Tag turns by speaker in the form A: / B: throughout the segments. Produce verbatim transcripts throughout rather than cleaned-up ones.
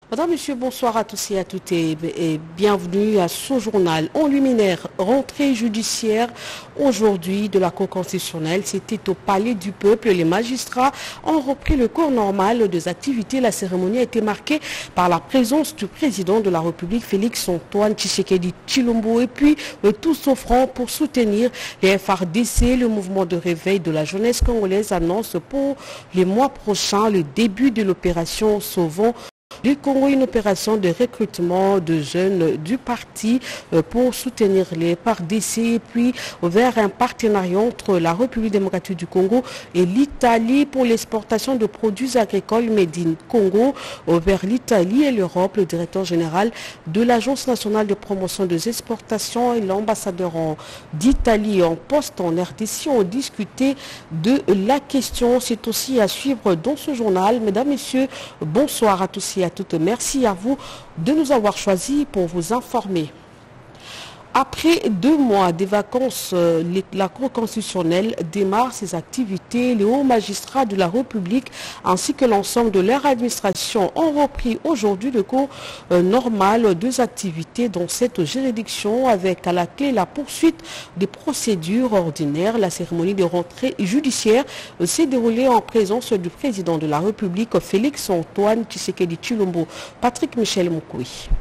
A: Madame, Monsieur, bonsoir à tous et à toutes et, et bienvenue à ce journal en luminaire. Rentrée judiciaire aujourd'hui de la Cour constitutionnelle. C'était au Palais du Peuple. Les magistrats ont repris le cours normal des activités. La cérémonie a été marquée par la présence du président de la République, Félix Antoine Tshisekedi Tshilombo, et puis euh, tous au front pour soutenir les F R D C. Le mouvement de réveil de la jeunesse congolaise annonce pour les mois prochains le début de l'opération Sauvons du Congo, une opération de recrutement de jeunes du parti pour soutenir les F R D C et puis vers un partenariat entre la République démocratique du Congo et l'Italie pour l'exportation de produits agricoles made in Congo vers l'Italie et l'Europe. Le directeur général de l'Agence nationale de promotion des exportations et l'ambassadeur d'Italie en poste en R D C ont discuté de la question. C'est aussi à suivre dans ce journal. Mesdames, Messieurs, bonsoir à tous et à toutes. Merci à vous de nous avoir choisis pour vous informer. Après deux mois de vacances, la Cour constitutionnelle démarre ses activités. Les hauts magistrats de la République ainsi que l'ensemble de leur administration ont repris aujourd'hui le cours normal des activités dans cette juridiction avec à la clé la poursuite des procédures ordinaires. La cérémonie de rentrée judiciaire s'est déroulée en présence du président de la République, Félix Antoine Tshisekedi Tshilombo. Patrick Michel Moukoui.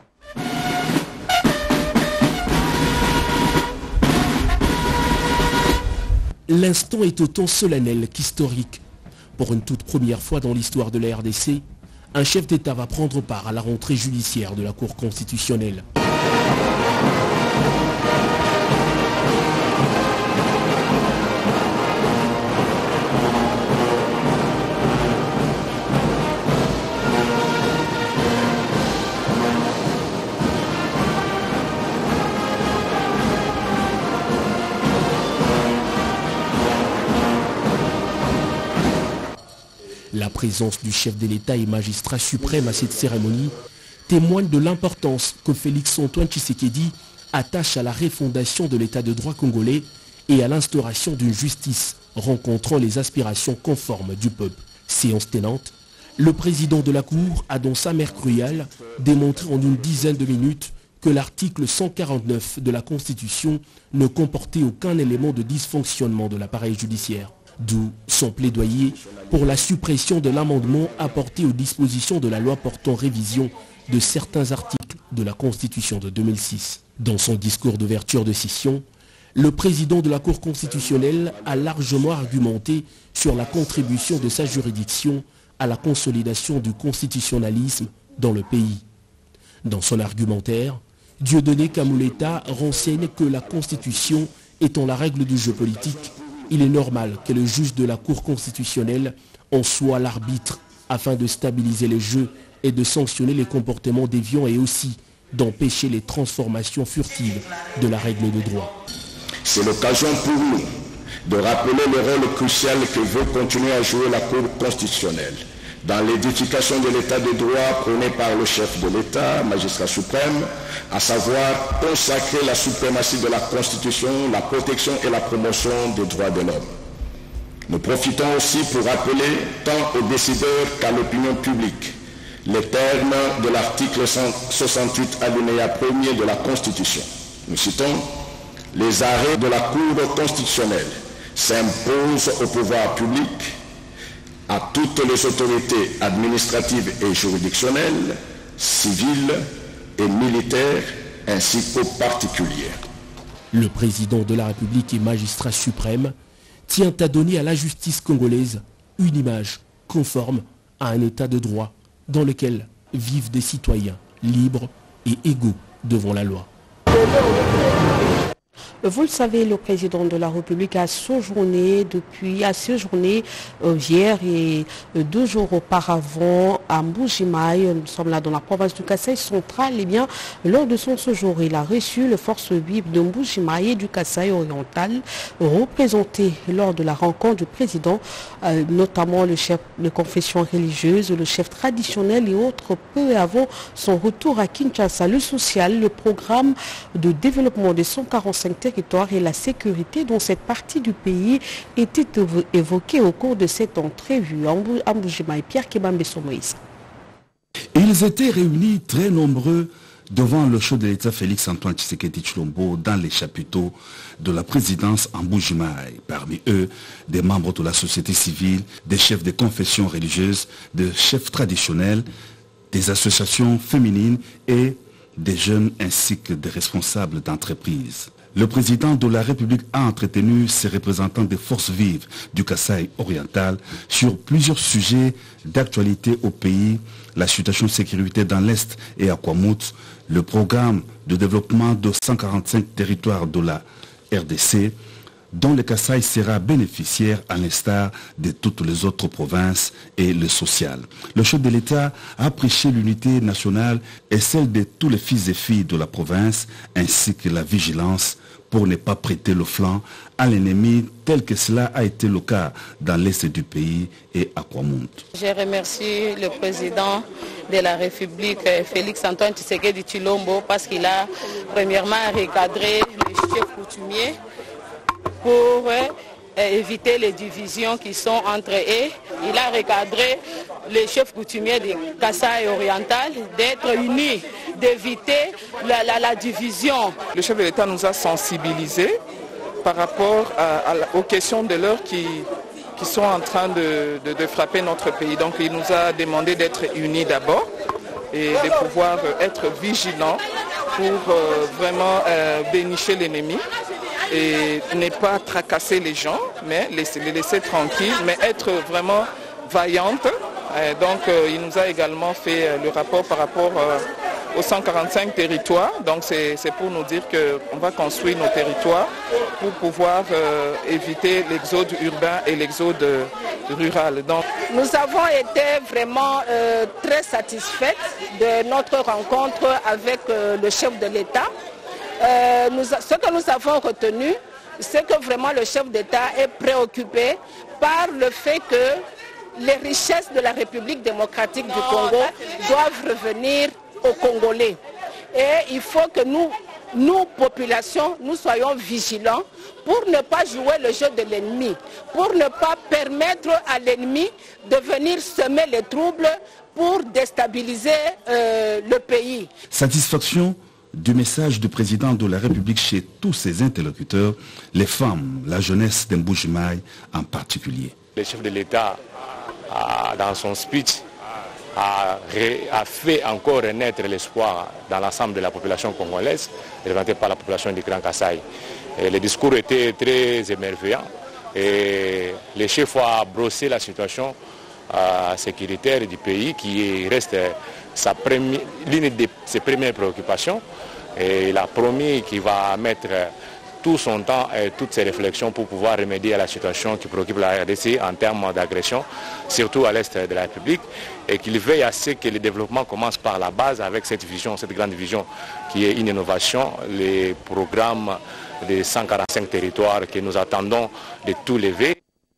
B: L'instant est autant solennel qu'historique. Pour une toute première fois dans l'histoire de la R D C, un chef d'État va prendre part à la rentrée judiciaire de la Cour constitutionnelle. La présence du chef de l'État et magistrat suprême à cette cérémonie témoigne de l'importance que Félix Antoine Tshisekedi attache à la refondation de l'État de droit congolais et à l'instauration d'une justice rencontrant les aspirations conformes du peuple. Séance tenante, le président de la Cour a dans sa mère cruelle démontré en une dizaine de minutes que l'article cent quarante-neuf de la Constitution ne comportait aucun élément de dysfonctionnement de l'appareil judiciaire. D'où son plaidoyer pour la suppression de l'amendement apporté aux dispositions de la loi portant révision de certains articles de la Constitution de deux mille six. Dans son discours d'ouverture de session, le président de la Cour constitutionnelle a largement argumenté sur la contribution de sa juridiction à la consolidation du constitutionnalisme dans le pays. Dans son argumentaire, Dieudonné Kamuleta renseigne que la Constitution étant la règle du jeu politique, il est normal que le juge de la Cour constitutionnelle en soit l'arbitre afin de stabiliser les jeux et de sanctionner les comportements déviants et aussi d'empêcher les transformations furtives de la règle de droit.
C: C'est l'occasion pour nous de rappeler le rôle crucial que veut continuer à jouer la Cour constitutionnelle dans l'édification de l'état de droit prôné par le chef de l'État, magistrat suprême, à savoir consacrer la suprématie de la Constitution, la protection et la promotion des droits de l'homme. Nous profitons aussi pour rappeler tant aux décideurs qu'à l'opinion publique les termes de l'article cent soixante-huit alinéa premier de la Constitution. Nous citons: les arrêts de la Cour constitutionnelle s'imposent au pouvoir public, à toutes les autorités administratives et juridictionnelles, civiles et militaires, ainsi qu'aux particuliers.
B: Le président de la République et magistrat suprême tient à donner à la justice congolaise une image conforme à un état de droit dans lequel vivent des citoyens libres et égaux devant la loi.
A: Vous le savez, le président de la République a séjourné depuis, a séjourné euh, hier et euh, deux jours auparavant à Mbujimaï. Nous sommes là dans la province du Kasaï central. Et bien, lors de son séjour, il a reçu le force vive de Mbujimaï et du Kasaï oriental, représenté lors de la rencontre du président, euh, notamment le chef de confession religieuse, le chef traditionnel et autres, peu avant son retour à Kinshasa. Le social, le programme de développement des cent quarante-cinq territoires et la sécurité dans cette partie du pays était évoquée au cours de cette entrevue. À Mbujimaï, Pierre Kebambe Somoïs.
D: Ils étaient réunis très nombreux devant le chef de l'État Félix-Antoine Tshisekedi Tshilombo dans les chapiteaux de la présidence en Mbuji-Mayi. Parmi eux, des membres de la société civile, des chefs de confessions religieuses, des chefs traditionnels, des associations féminines et des jeunes ainsi que des responsables d'entreprises. Le président de la République a entretenu ses représentants des forces vives du Kasaï oriental sur plusieurs sujets d'actualité au pays, la situation de sécurité dans l'Est et à Kwamout, le programme de développement de cent quarante-cinq territoires de la R D C, dont le Kasaï sera bénéficiaire à l'instar de toutes les autres provinces et le social. Le chef de l'État a prêché l'unité nationale et celle de tous les fils et filles de la province, ainsi que la vigilance pour ne pas prêter le flanc à l'ennemi tel que cela a été le cas dans l'Est du pays et à Kwamout.
E: Je remercie le président de la République, Félix-Antoine Tshisekedi Tshilombo, parce qu'il a premièrement recadré les chefs coutumiers pour euh, éviter les divisions qui sont entre eux. Il a recadré les chefs coutumiers du Kasaï oriental d'être unis, d'éviter la, la, la division.
F: Le chef de l'État nous a sensibilisés par rapport à, à, aux questions de l'heure qui, qui sont en train de, de, de frapper notre pays. Donc il nous a demandé d'être unis d'abord et de pouvoir être vigilants pour euh, vraiment euh, dénicher l'ennemi et ne pas tracasser les gens, mais laisser, les laisser tranquilles, mais être vraiment vaillantes. Et donc euh, il nous a également fait euh, le rapport par rapport euh, aux cent quarante-cinq territoires. Donc c'est pour nous dire qu'on va construire nos territoires pour pouvoir euh, éviter l'exode urbain et l'exode euh, rural. Donc,
E: nous avons été vraiment euh, très satisfaits de notre rencontre avec euh, le chef de l'État. Euh, nous, ce que nous avons retenu, c'est que vraiment le chef d'État est préoccupé par le fait que les richesses de la République démocratique du Congo doivent revenir aux Congolais. Et il faut que nous, nous, populations, nous soyons vigilants pour ne pas jouer le jeu de l'ennemi, pour ne pas permettre à l'ennemi de venir semer les troubles pour déstabiliser euh, le pays.
D: Satisfaction du message du président de la République chez tous ses interlocuteurs, les femmes, la jeunesse de Mbuji-Mayi en particulier.
G: Le chef de l'État, dans son speech, a, a fait encore renaître l'espoir dans l'ensemble de la population congolaise, représentée par la population du Grand Kasaï. Et le discours était très émerveillant et le chef a brossé la situation euh, sécuritaire du pays qui reste l'une de ses premières préoccupations. Et il a promis qu'il va mettre tout son temps et toutes ses réflexions pour pouvoir remédier à la situation qui préoccupe la R D C en termes d'agression, surtout à l'est de la République, et qu'il veille à ce que le développement commence par la base avec cette vision, cette grande vision qui est une innovation, les programmes des cent quarante-cinq territoires que nous attendons de tout lever.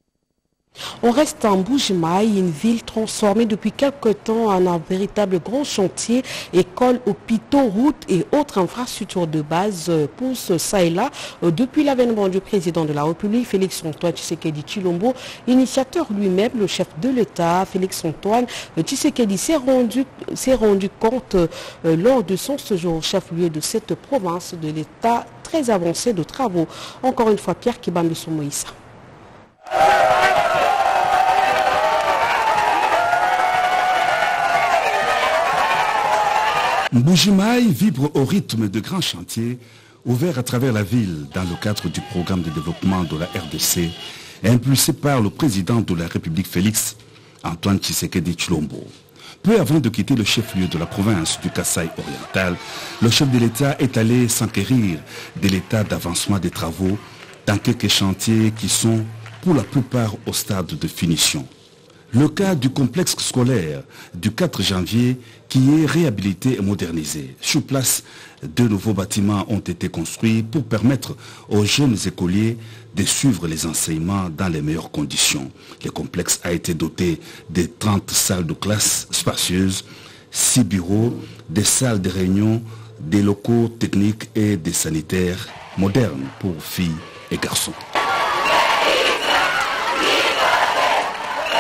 A: On reste en Mbuji-Mayi, une ville transformée depuis quelque temps en un véritable grand chantier. Écoles, hôpitaux, routes et autres infrastructures de base poussent ça et là. Depuis l'avènement du président de la République, Félix-Antoine Tshisekedi Tshilombo, initiateur lui-même, le chef de l'État, Félix-Antoine Tshisekedi, s'est rendu, s'est rendu compte euh, lors de son séjour au chef-lieu de cette province de l'État très avancé de travaux. Encore une fois, Pierre Kibambiso Moïsa.
D: Mbuji-Mayi vibre au rythme de grands chantiers ouverts à travers la ville dans le cadre du programme de développement de la R D C, impulsé par le président de la République Félix Antoine Tshisekedi Tshilombo. Peu avant de quitter le chef-lieu de la province du Kasaï oriental, le chef de l'État est allé s'enquérir de l'état d'avancement des travaux dans quelques chantiers qui sont pour la plupart au stade de finition. Le cas du complexe scolaire du quatre janvier qui est réhabilité et modernisé. Sur place, deux nouveaux bâtiments ont été construits pour permettre aux jeunes écoliers de suivre les enseignements dans les meilleures conditions. Le complexe a été doté de trente salles de classe spacieuses, six bureaux, des salles de réunion, des locaux techniques et des sanitaires modernes pour filles et garçons.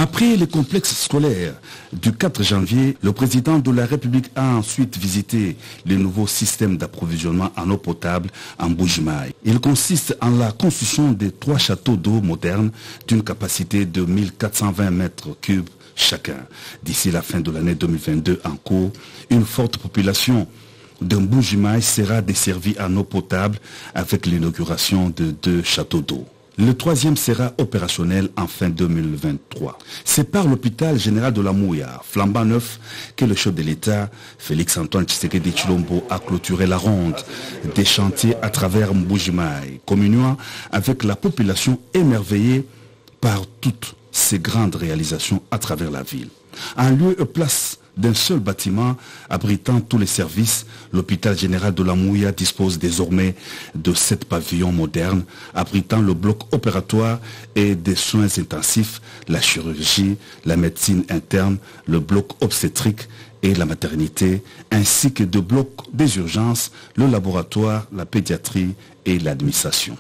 D: Après les complexes scolaires du quatre janvier, le président de la République a ensuite visité le nouveau système d'approvisionnement en eau potable en Mbuji-Mayi. Il consiste en la construction de trois châteaux d'eau modernes d'une capacité de mille quatre cent vingt mètres cubes chacun. D'ici la fin de l'année deux mille vingt-deux en cours, une forte population de Mbuji-Mayi sera desservie en eau potable avec l'inauguration de deux châteaux d'eau. Le troisième sera opérationnel en fin deux mille vingt-trois. C'est par l'hôpital général de la Mouya, flambant neuf, que le chef de l'État, Félix Antoine Tshisekedi Tshilombo, a clôturé la ronde des chantiers à travers Mbuji-Mayi, communiant avec la population émerveillée par toutes ces grandes réalisations à travers la ville. En lieu et place d'un seul bâtiment abritant tous les services, l'hôpital général de la Mouya dispose désormais de sept pavillons modernes abritant le bloc opératoire et des soins intensifs, la chirurgie, la médecine interne, le bloc obstétrique et la maternité, ainsi que de blocs des urgences, le laboratoire, la pédiatrie et l'administration.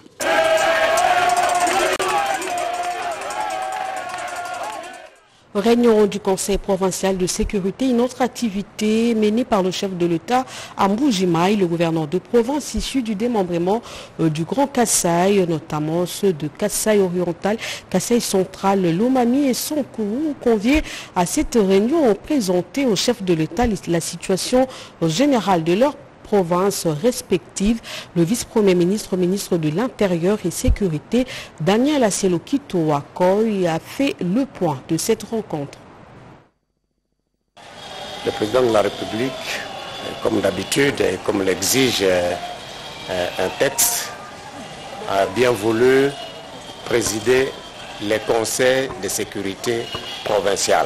A: Réunion du Conseil provincial de sécurité, une autre activité menée par le chef de l'État à Mbuji-Mayi, le gouverneur de province issu du démembrement euh, du Grand Kasaï, notamment ceux de Kasaï oriental, Kasaï central, Lomami et Sankourou. Conviés à cette réunion ont présenté au chef de l'État la situation générale de leur provinces respectives. Le vice-premier ministre, ministre de l'Intérieur et Sécurité, Daniel Asselokito Akoy, a fait le point de cette rencontre.
H: Le président de la République, comme d'habitude et comme l'exige un texte, a bien voulu présider les conseils de sécurité provincial,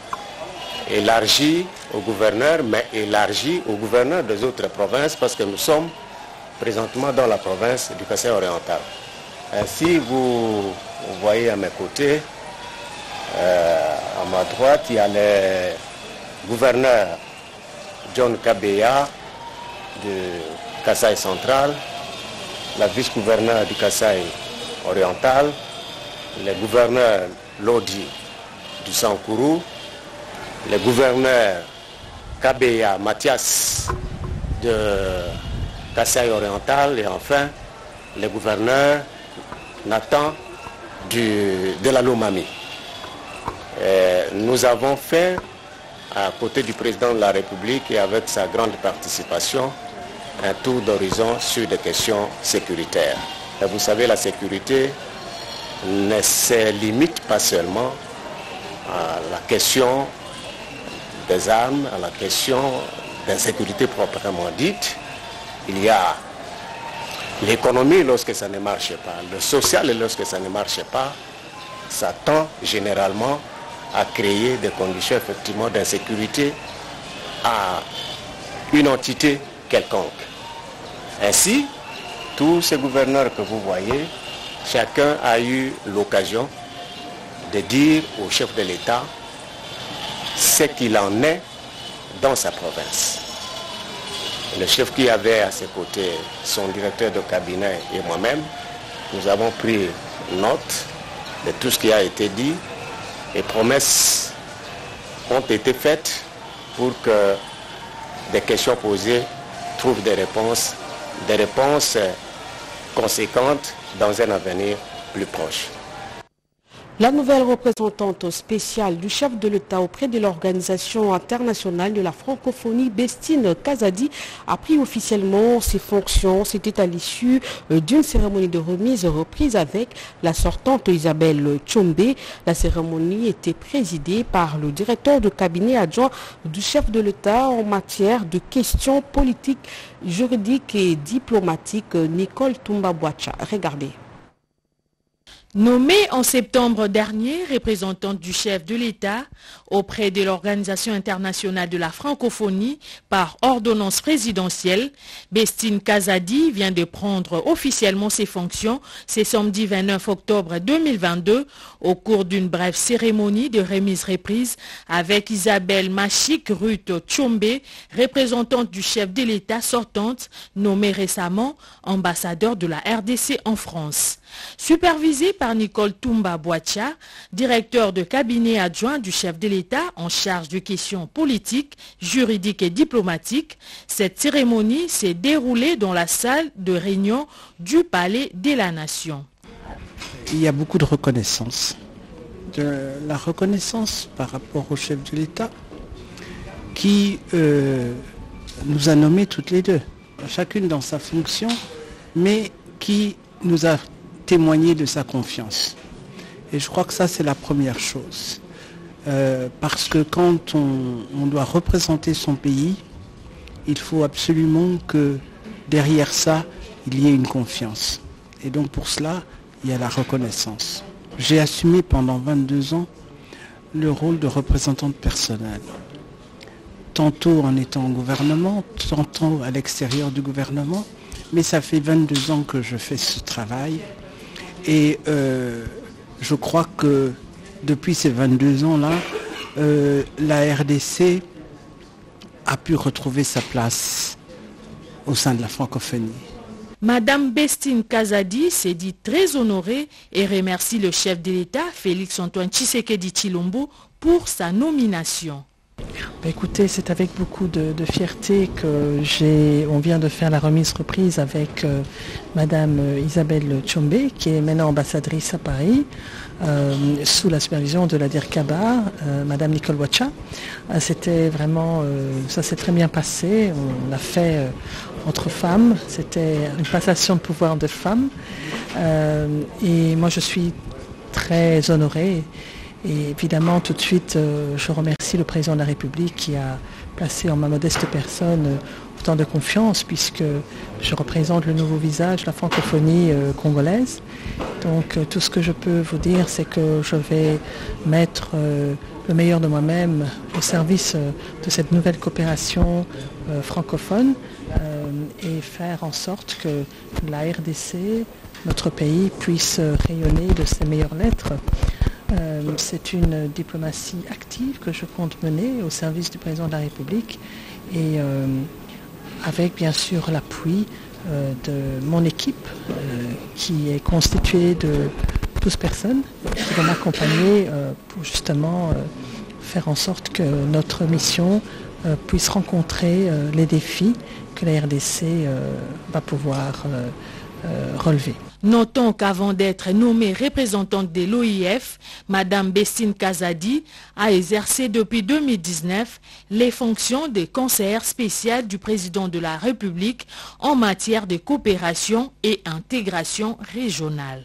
H: élargi au gouverneur, mais élargi au gouverneur des autres provinces, parce que nous sommes présentement dans la province du Kasaï oriental. Ainsi, vous, vous voyez à mes côtés, euh, à ma droite, il y a le gouverneur John Kabeya de Kasaï central, la vice-gouverneur du Kasaï oriental, le gouverneur Lodi du Sankourou, le gouverneur Kabeya Mathias de Kasaï oriental et enfin le gouverneur Nathan du, de la Lomami. Et nous avons fait, à côté du président de la République et avec sa grande participation, un tour d'horizon sur des questions sécuritaires. Et vous savez, la sécurité ne se limite pas seulement à la question des armes, à la question d'insécurité proprement dite. Il y a l'économie lorsque ça ne marche pas, le social lorsque ça ne marche pas, ça tend généralement à créer des conditions effectivement d'insécurité à une entité quelconque. Ainsi, tous ces gouverneurs que vous voyez, chacun a eu l'occasion de dire au chef de l'État ce qu'il en est dans sa province. Le chef qui avait à ses côtés son directeur de cabinet et moi-même, nous avons pris note de tout ce qui a été dit et promesses ont été faites pour que des questions posées trouvent des réponses, des réponses conséquentes dans un avenir plus proche.
A: La nouvelle représentante spéciale du chef de l'État auprès de l'Organisation internationale de la francophonie, Bestine Kazadi, a pris officiellement ses fonctions. C'était à l'issue d'une cérémonie de remise reprise avec la sortante Isabelle Tshombe. La cérémonie était présidée par le directeur de cabinet adjoint du chef de l'État en matière de questions politiques, juridiques et diplomatiques, Nicole Toumba-Boacha. Regardez.
I: Nommée en septembre dernier représentante du chef de l'État auprès de l'Organisation internationale de la francophonie par ordonnance présidentielle, Bestine Kazadi vient de prendre officiellement ses fonctions ce samedi vingt-neuf octobre deux mille vingt-deux au cours d'une brève cérémonie de remise-reprise avec Isabelle Machik Ruth Tshombe, représentante du chef de l'État sortante, nommée récemment ambassadeur de la R D C en France. Supervisée par Nicole Toumba Boacha, directeur de cabinet adjoint du chef de l'État en charge de questions politiques, juridiques et diplomatiques. Cette cérémonie s'est déroulée dans la salle de réunion du Palais de la Nation.
J: Il y a beaucoup de reconnaissance. De la reconnaissance par rapport au chef de l'État qui euh, nous a nommés toutes les deux, chacune dans sa fonction, mais qui nous a témoigné de sa confiance. Et je crois que ça, c'est la première chose. Euh, parce que quand on, on doit représenter son pays, il faut absolument que derrière ça, il y ait une confiance. Et donc pour cela, il y a la reconnaissance. J'ai assumé pendant vingt-deux ans le rôle de représentante personnelle. Tantôt en étant au gouvernement, tantôt à l'extérieur du gouvernement, mais ça fait vingt-deux ans que je fais ce travail et euh, je crois que depuis ces vingt-deux ans-là, euh, la R D C a pu retrouver sa place au sein de la francophonie.
I: Madame Bestine Kazadi s'est dit très honorée et remercie le chef de l'État, Félix Antoine Tshisekedi Tshilombo, pour sa nomination.
K: Bah écoutez, c'est avec beaucoup de, de fierté que j'ai, on vient de faire la remise reprise avec euh, Madame Isabelle Tshombe, qui est maintenant ambassadrice à Paris, euh, sous la supervision de la D I R C A B A, euh, Madame Nicole Boacha. Euh, c'était vraiment, euh, ça s'est très bien passé, on l'a fait euh, entre femmes, c'était une passation de pouvoir de femmes. Euh, et moi je suis très honorée. Et évidemment, tout de suite, euh, je remercie le président de la République qui a placé en ma modeste personne euh, autant de confiance puisque je représente le nouveau visage de la francophonie euh, congolaise. Donc euh, tout ce que je peux vous dire, c'est que je vais mettre euh, le meilleur de moi-même au service euh, de cette nouvelle coopération euh, francophone euh, et faire en sorte que la R D C, notre pays, puisse euh, rayonner de ses meilleures lettres. Euh, c'est une diplomatie active que je compte mener au service du président de la République et euh, avec bien sûr l'appui euh, de mon équipe euh, qui est constituée de douze personnes qui vont m'accompagner euh, pour justement euh, faire en sorte que notre mission euh, puisse rencontrer euh, les défis que la R D C euh, va pouvoir euh, euh, relever.
I: Notons qu'avant d'être nommée représentante de l'O I F, Madame Bestine Kazadi a exercé depuis deux mille dix-neuf les fonctions de conseillère spéciale du président de la République en matière de coopération et intégration régionale.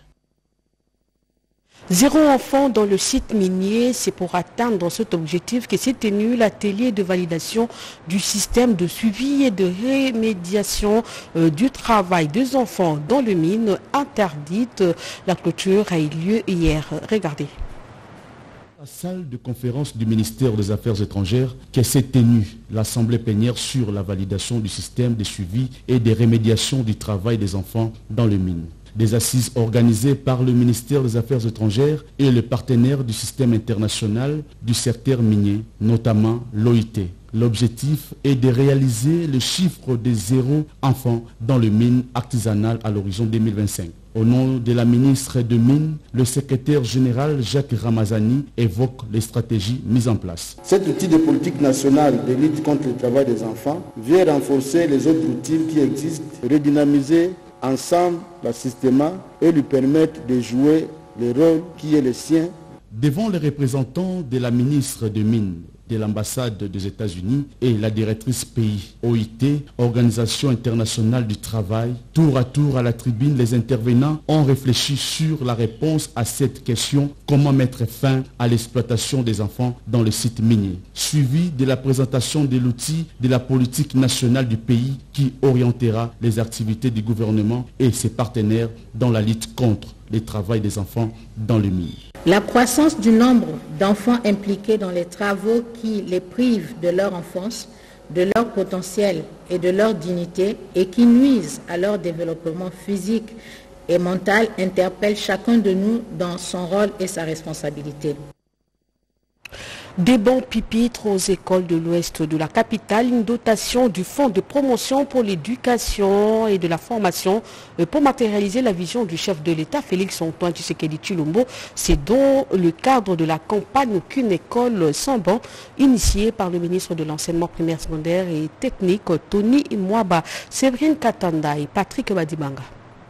A: Zéro enfant dans le site minier, c'est pour atteindre cet objectif que s'est tenu l'atelier de validation du système de suivi et de remédiation euh, du travail des enfants dans le mine interdite. La clôture a eu lieu hier. Regardez.
B: La salle de conférence du ministère des Affaires étrangères qui s'est tenue l'assemblée plénière sur la validation du système de suivi et de remédiation du travail des enfants dans le mine. Des assises organisées par le ministère des Affaires étrangères et les partenaires du système international du secteur minier, notamment l'O I T. L'objectif est de réaliser le chiffre de zéro enfant dans le mine artisanal à l'horizon deux mille vingt-cinq. Au nom de la ministre de Mines, le secrétaire général Jacques Ramazani évoque les stratégies mises en place.
L: Cet outil de politique nationale de lutte contre le travail des enfants vient renforcer les autres outils qui existent, redynamiser ensemble le système et lui permettre de jouer le rôle qui est le sien.
B: Devant les représentants de la ministre de Mines, de l'ambassade des États-Unis et la directrice pays O I T, Organisation internationale du travail, tour à tour à la tribune, les intervenants ont réfléchi sur la réponse à cette question: comment mettre fin à l'exploitation des enfants dans le site minier, suivi de la présentation de l'outil de la politique nationale du pays qui orientera les activités du gouvernement et ses partenaires dans la lutte contre le travail des enfants dans le mine.
M: La croissance du nombre d'enfants impliqués dans les travaux qui les privent de leur enfance, de leur potentiel et de leur dignité et qui nuisent à leur développement physique et mental interpelle chacun de nous dans son rôle et sa responsabilité.
A: Des bons pupitres aux écoles de l'ouest de la capitale, une dotation du Fonds de promotion pour l'éducation et de la formation pour matérialiser la vision du chef de l'État, Félix-Antoine Tshisekedi Tshilombo. C'est dans le cadre de la campagne Aucune école sans banc, initiée par le ministre de l'enseignement primaire, secondaire et technique, Tony Mwaba, Séverine Katanda et Patrick Badibanga.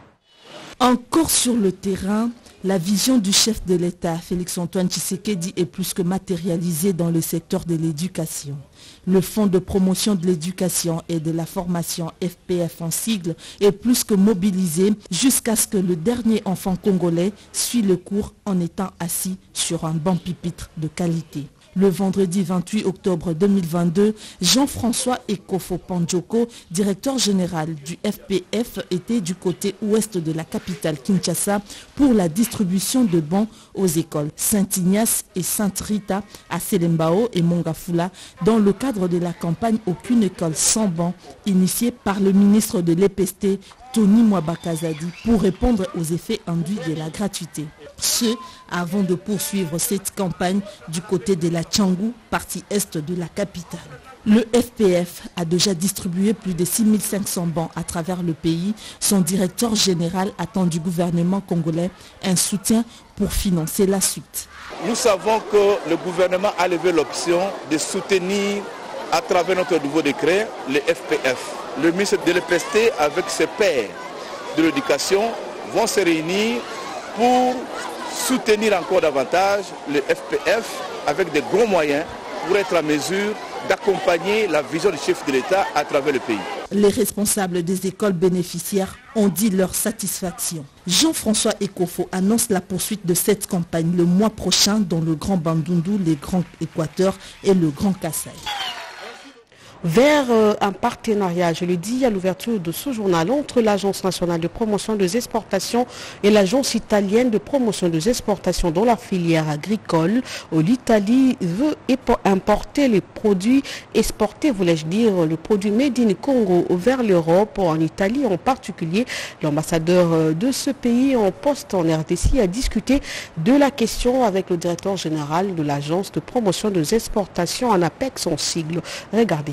N: Encore sur le terrain, la vision du chef de l'État, Félix-Antoine Tshisekedi, est plus que matérialisée dans le secteur de l'éducation. Le Fonds de promotion de l'éducation et de la formation, F P F en sigle, est plus que mobilisé jusqu'à ce que le dernier enfant congolais suit le cours en étant assis sur un banc pupitre de qualité. Le vendredi vingt-huit octobre deux mille vingt-deux, Jean-François Ekofo Pandjoko, directeur général du F P F, était du côté ouest de la capitale Kinshasa pour la distribution de bancs aux écoles Saint-Ignace et Sainte-Rita à Selembao et Mongafula dans le cadre de la campagne Aucune école sans banc initiée par le ministre de l'E P S T, Tony Mwaba Kazadi, pour répondre aux effets induits de la gratuité. Ce, avant de poursuivre cette campagne du côté de la Tchangou, partie est de la capitale. Le F P F a déjà distribué plus de six mille cinq cents bancs à travers le pays. Son directeur général attend du gouvernement congolais un soutien pour financer la suite.
O: Nous savons que le gouvernement a levé l'option de soutenir à travers notre nouveau décret le F P F. Le ministre de l'E P S T avec ses pairs de l'éducation vont se réunir pour soutenir encore davantage le F P F avec des gros moyens pour être en mesure d'accompagner la vision du chef de l'État à travers le pays.
N: Les responsables des écoles bénéficiaires ont dit leur satisfaction. Jean-François Ekofo annonce la poursuite de cette campagne le mois prochain dans le Grand Bandundu, les Grands Équateurs et le Grand Kasaï.
A: Vers euh, un partenariat, je le dis à l'ouverture de ce journal, entre l'Agence nationale de promotion des exportations et l'Agence italienne de promotion des exportations dans la filière agricole. L'Italie veut importer les produits, exporter, voulais-je dire, le produit Made in Congo vers l'Europe, en Italie en particulier. L'ambassadeur de ce pays en poste en R D C a discuté de la question avec le directeur général de l'Agence de promotion des exportations, ANAPEX en sigle. Regardez.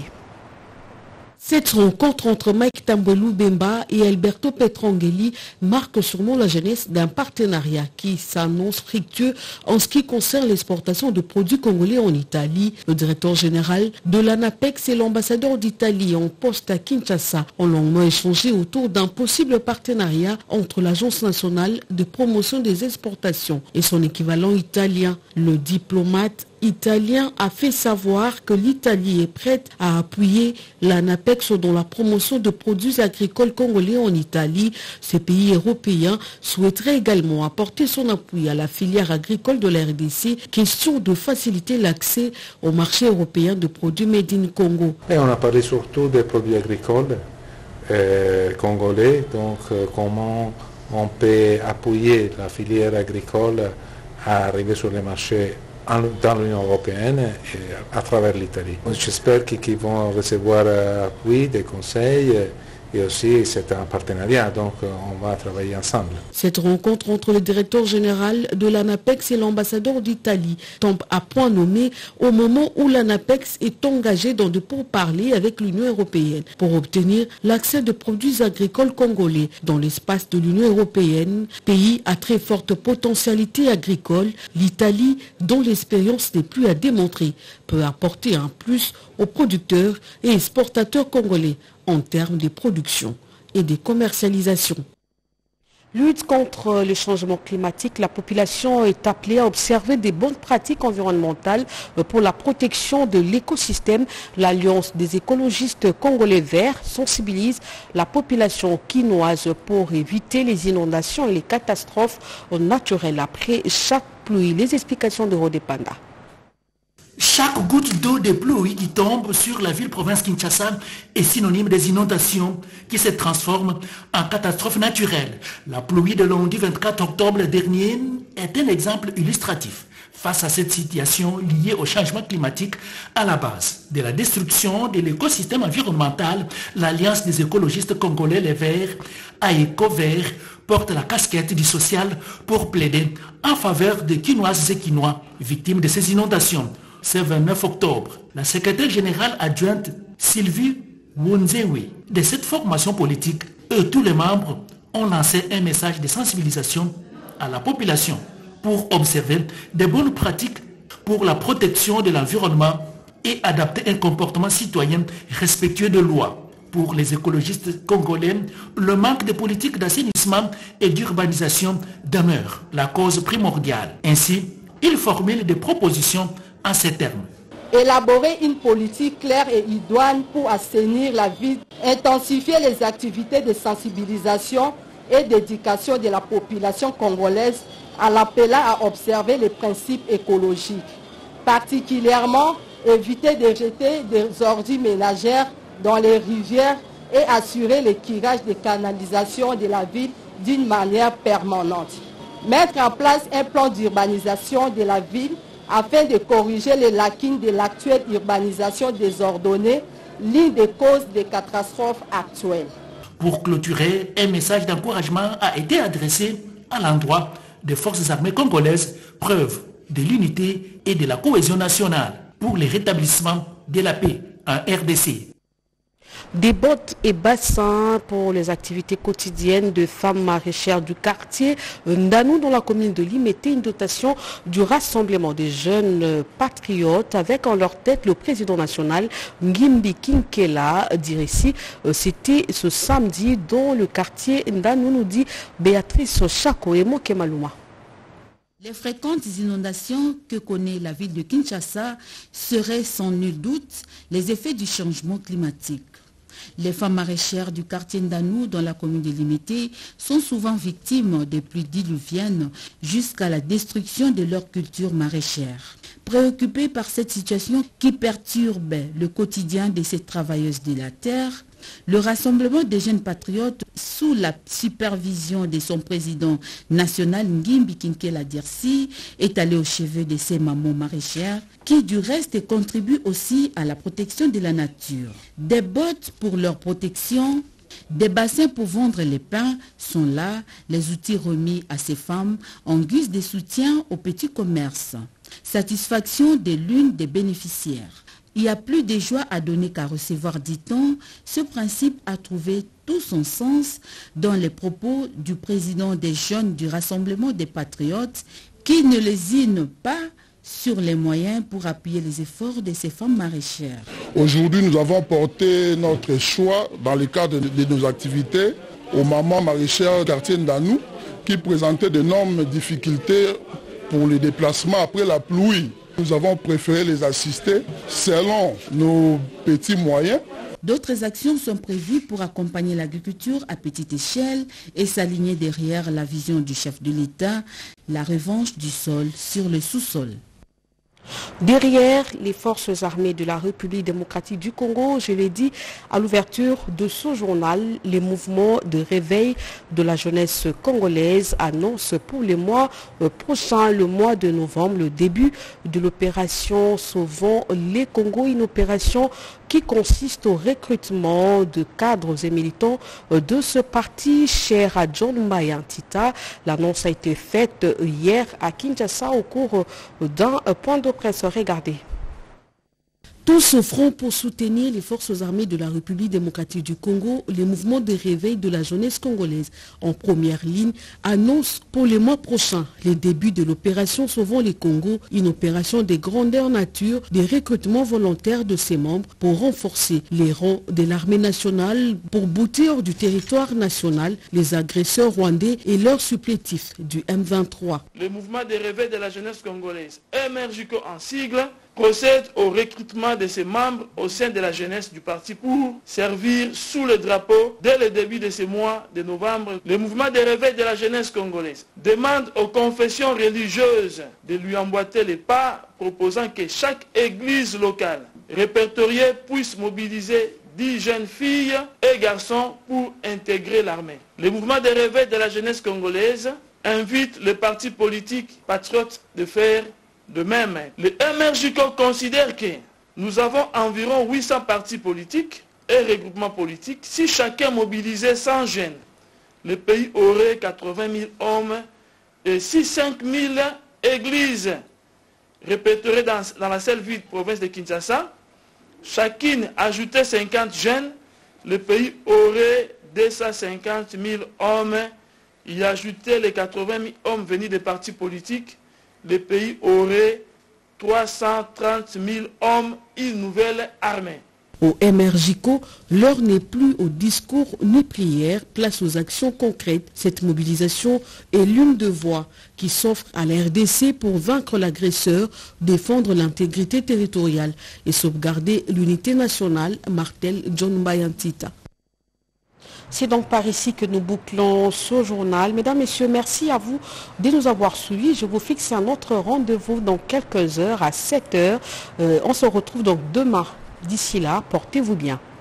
A: Cette rencontre entre Mike Tambwelu Bemba et Alberto Petrangeli marque sûrement la jeunesse d'un partenariat qui s'annonce fructueux en ce qui concerne l'exportation de produits congolais en Italie. Le directeur général de l'ANAPEX et l'ambassadeur d'Italie en poste à Kinshasa ont longuement échangé autour d'un possible partenariat entre l'Agence nationale de promotion des exportations et son équivalent italien. Le diplomate italien a fait savoir que l'Italie est prête à appuyer l'ANAPEX dans la promotion de produits agricoles congolais en Italie. Ces pays européens souhaiteraient également apporter son appui à la filière agricole de la R D C, question de faciliter l'accès au marché européen de produits Made in Congo.
P: Et on a parlé surtout des produits agricoles euh, congolais, donc euh, comment on peut appuyer la filière agricole à arriver sur les marchés dans l'Union européenne et à travers l'Italie. J'espère qu'ils vont recevoir appui, des conseils et aussi c'est un partenariat, donc on va travailler ensemble.
A: Cette rencontre entre le directeur général de l'ANAPEX et l'ambassadeur d'Italie tombe à point nommé au moment où l'ANAPEX est engagé dans de pourparlers avec l'Union européenne pour obtenir l'accès de produits agricoles congolais dans l'espace de l'Union européenne, pays à très forte potentialité agricole. L'Italie, dont l'expérience n'est plus à démontrer, peut apporter un plus aux producteurs et exportateurs congolais en termes de production et de commercialisation. Lutte contre le changement climatique, la population est appelée à observer des bonnes pratiques environnementales pour la protection de l'écosystème. L'Alliance des écologistes congolais verts sensibilise la population quinoise pour éviter les inondations et les catastrophes naturelles après chaque pluie. Les explications de Rodé Panda.
Q: Chaque goutte d'eau de pluie qui tombe sur la ville-province Kinshasa est synonyme des inondations qui se transforment en catastrophes naturelles. La pluie de lundi vingt-quatre octobre dernier est un exemple illustratif. Face à cette situation liée au changement climatique à la base de la destruction de l'écosystème environnemental, l'Alliance des écologistes congolais les Verts, AECO Vert, porte la casquette du social pour plaider en faveur des Quinoises et Quinois victimes de ces inondations. ce vingt-neuf octobre. La secrétaire générale adjointe Sylvie Wunzewe de cette formation politique, eux, tous les membres, ont lancé un message de sensibilisation à la population pour observer des bonnes pratiques pour la protection de l'environnement et adapter un comportement citoyen respectueux de loi. Pour les écologistes congolais, le manque de politique d'assainissement et d'urbanisation demeure la cause primordiale. Ainsi, ils formulent des propositions en ces termes.
R: Élaborer une politique claire et idoine pour assainir la ville, intensifier les activités de sensibilisation et d'éducation de la population congolaise en l'appelant à observer les principes écologiques. Particulièrement, éviter de jeter des ordures ménagères dans les rivières et assurer le curage des canalisations de la ville d'une manière permanente. Mettre en place un plan d'urbanisation de la ville afin de corriger les lacunes de l'actuelle urbanisation désordonnée, l'une des causes des catastrophes actuelles.
Q: Pour clôturer, un message d'encouragement a été adressé à l'endroit des forces armées congolaises, preuve de l'unité et de la cohésion nationale pour le rétablissement de la paix en R D C.
A: Des bottes et bassins pour les activités quotidiennes de femmes maraîchères du quartier Ndanou dans la commune de Limete, une dotation du Rassemblement des jeunes patriotes avec en leur tête le président national Ngimbi Kinkela Dirissi. C'était ce samedi dans le quartier Ndanou, nous dit Béatrice Chako et Mokemaluma.
S: Les fréquentes inondations que connaît la ville de Kinshasa seraient sans nul doute les effets du changement climatique. Les femmes maraîchères du quartier Ndanou dans la commune de Limete sont souvent victimes des pluies diluviennes jusqu'à la destruction de leur culture maraîchère. Préoccupées par cette situation qui perturbe le quotidien de ces travailleuses de la terre, le Rassemblement des jeunes patriotes, sous la supervision de son président national Ngimbi Kinkela Dirissi, est allé au chevet de ces mamans maraîchères qui du reste contribuent aussi à la protection de la nature. Des bottes pour leur protection, des bassins pour vendre les pains sont là les outils remis à ces femmes en guise de soutien au petit commerce. Satisfaction de l'une des bénéficiaires. Il y a plus de joie à donner qu'à recevoir, dit-on. Ce principe a trouvé tout son sens dans les propos du président des jeunes du Rassemblement des patriotes qui ne lésine pas sur les moyens pour appuyer les efforts de ces femmes maraîchères.
T: Aujourd'hui, nous avons porté notre choix dans le cadre de nos activités aux mamans maraîchères du quartier Ndanou qui présentaient d'énormes difficultés pour les déplacements après la pluie. Nous avons préféré les assister selon nos petits moyens.
S: D'autres actions sont prévues pour accompagner l'agriculture à petite échelle et s'aligner derrière la vision du chef de l'État, la revanche du sol sur le sous-sol.
A: Derrière les forces armées de la République démocratique du Congo, je l'ai dit à l'ouverture de ce journal, les mouvements de réveil de la jeunesse congolaise annoncent pour les mois prochains, le mois de novembre, le début de l'opération Sauvons les Congos, une opération qui consiste au recrutement de cadres et militants de ce parti cher à John Mayantita. L'annonce a été faite hier à Kinshasa au cours d'un point de presse. Regardez. Tous au front pour soutenir les forces armées de la République démocratique du Congo, les mouvements de réveil de la jeunesse congolaise en première ligne annoncent pour les mois prochains les débuts de l'opération Sauvons les Congos, une opération de grandeur nature, des recrutements volontaires de ses membres pour renforcer les rangs de l'armée nationale, pour boutir du territoire national les agresseurs rwandais et leurs supplétifs du M vingt-trois.
U: Le mouvement de réveil de la jeunesse congolaise, M R J C O en sigle, procède au recrutement de ses membres au sein de la jeunesse du parti pour servir sous le drapeau dès le début de ce mois de novembre. Le mouvement de réveil de la jeunesse congolaise demande aux confessions religieuses de lui emboîter les pas, proposant que chaque église locale répertoriée puisse mobiliser dix jeunes filles et garçons pour intégrer l'armée. Le mouvement de réveil de la jeunesse congolaise invite les partis politiques patriotes de faire de même. Le M R J C O considère que nous avons environ huit cents partis politiques et regroupements politiques. Si chacun mobilisait cent jeunes, le pays aurait quatre-vingt mille hommes. Et si cinq mille églises répertoriés dans, dans la seule ville province de Kinshasa, chacune ajoutait cinquante jeunes, le pays aurait deux cent cinquante mille hommes. Il ajoutait les quatre-vingt mille hommes venus des partis politiques, le pays aurait trois cent trente mille hommes, une nouvelle armée.
A: Au M R J C O, l'heure n'est plus au discours ni prière, place aux actions concrètes. Cette mobilisation est l'une de voies qui s'offre à la R D C pour vaincre l'agresseur, défendre l'intégrité territoriale et sauvegarder l'unité nationale, martèle John Bayantita. C'est donc par ici que nous bouclons ce journal. Mesdames, Messieurs, merci à vous de nous avoir suivis. Je vous fixe un autre rendez-vous dans quelques heures à sept heures. Euh, on se retrouve donc demain. D'ici là, portez-vous bien.